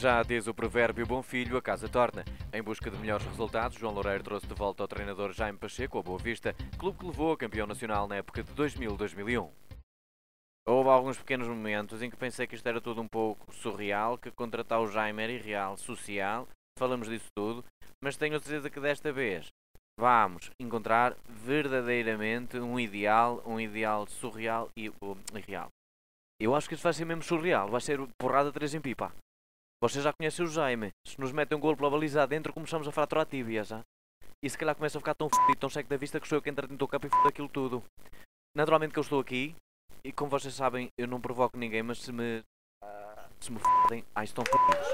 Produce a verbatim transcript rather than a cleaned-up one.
Já diz o provérbio bom filho, a casa torna. Em busca de melhores resultados, João Loureiro trouxe de volta ao treinador Jaime Pacheco, ao Boa Vista, clube que levou a campeão nacional na época de dois mil a dois mil e um. Houve alguns pequenos momentos em que pensei que isto era tudo um pouco surreal, que contratar o Jaime era irreal, social, falamos disso tudo, mas tenho a certeza que desta vez vamos encontrar verdadeiramente um ideal, um ideal surreal e um, irreal. Eu acho que isto vai ser mesmo surreal, vai ser porrada três em pipa. Vocês já conhecem o Jaime, se nos metem um golo pela baliza dentro começamos a fraturar a tíbia, já. E se calhar começa a ficar tão fedido, tão seco da vista que sou eu que entra dentro do campo e foda aquilo tudo. Naturalmente que eu estou aqui, e como vocês sabem, eu não provoco ninguém, mas se me... se me fodem, ai, estão fodidos.